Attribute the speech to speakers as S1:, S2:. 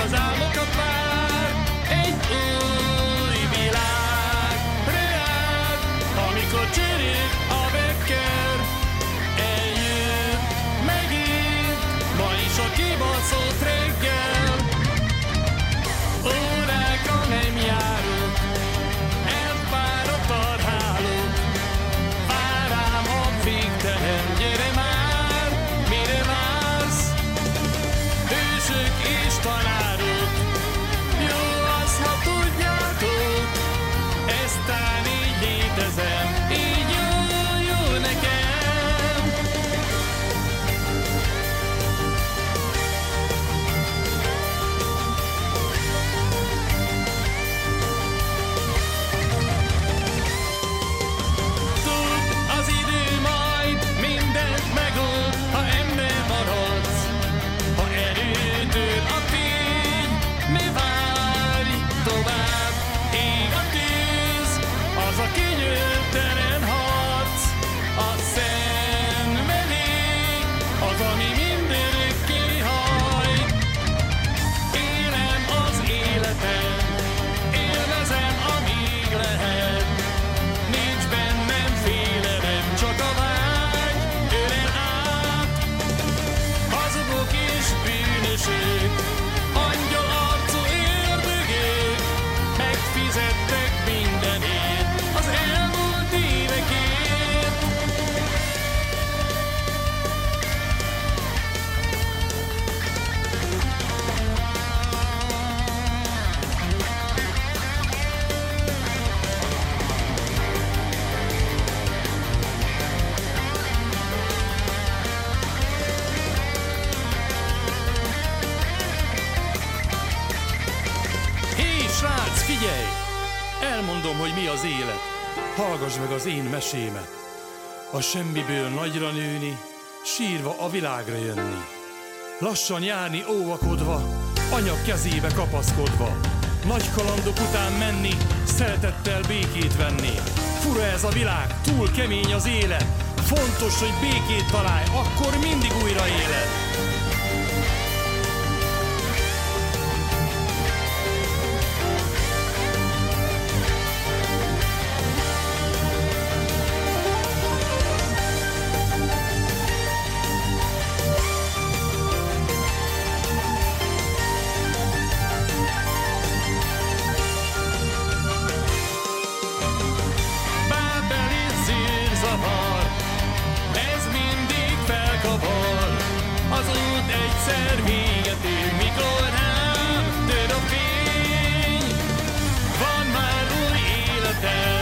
S1: az álmokat vár. Egy új világ reál, amikor cserél a vekker. Eljön megint, ma is a kibaszott reggel. Órákra nem járok, elfáradt a hálók. Vár rám a végtelen, gyere már, mire vársz? Hősök és tanárok, jó az, ha tudjátok. Eztán így létezem, így jó nekem. Tud, az idő majd mindent megold, ha ember maradsz. Ha erőtől a fény, ne várj tovább. Ég a tűz, az a kényeltelen harc. A szenvedély, az, ami mindörökké hajt. Élem az életem, élvezem, amíg lehet. Nincs bennem félelem, csak a vágy ölel át. Hazugok és bűnösök, angyal arcú ördögök, megfizettek mindenért az elmúlt évekért. Hé, srác, figyelj! Elmondom, hogy mi az élet. Hallgass meg az én mesémet. A semmiből nagyra nőni, sírva a világra jönni. Lassan járni óvakodva, anya kezébe kapaszkodva. Nagy kalandok után menni, szeretettel békét venni. Fura ez a világ, túl kemény az élet. Fontos, hogy békét találj, akkor mindig újra éled. Bábeli zűrzavar, ez mindig felkavar. Az út egyszer véget ér, mikor rám tör a fény. Van már új életem,